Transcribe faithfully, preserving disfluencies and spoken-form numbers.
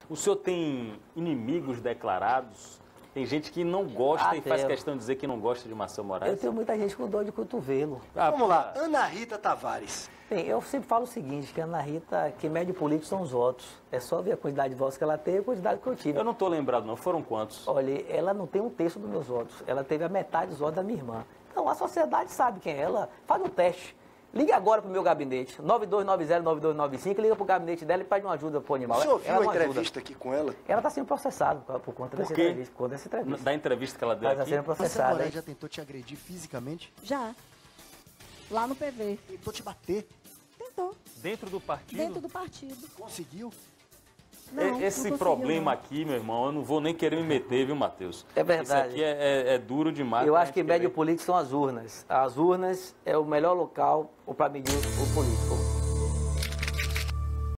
O senhor tem inimigos declarados? Tem gente que não gosta Ah, e faz tenho. questão de dizer que não gosta de Marcel Moraes? Eu tenho muita gente com dor de cotovelo. Ah, Vamos lá, Ana Rita Tavares. Bem, eu sempre falo o seguinte, que a Ana Rita, que mede político são os votos. É só ver a quantidade de votos que ela teve e a quantidade que eu tive. Eu não estou lembrado, não. Foram quantos? Olha, ela não tem um terço dos meus votos. Ela teve a metade dos votos da minha irmã. Então, a sociedade sabe quem é ela. Faz um teste. Ligue agora para o meu gabinete, nove dois nove zero, nove dois nove cinco, liga para o gabinete dela e pede uma ajuda para o animal. O senhor viu Ela a não ajuda. entrevista aqui com ela? Ela está sendo processada por, por conta dessa quê? entrevista. Por conta dessa entrevista. Da entrevista que ela deu Ela está aqui? sendo Marcel processada. Moraes já tentou te agredir fisicamente? Já. Lá no P V. Tentou te bater? Tentou. Dentro do partido? Dentro do partido. Conseguiu? Não, É- não Esse conseguiu, problema não. aqui, meu irmão, eu não vou nem querer me meter, viu, Matheus? É verdade. Isso aqui é, é- é duro demais. Eu pra acho que gente médio querer. político são as urnas. As urnas é o melhor local para medir o político.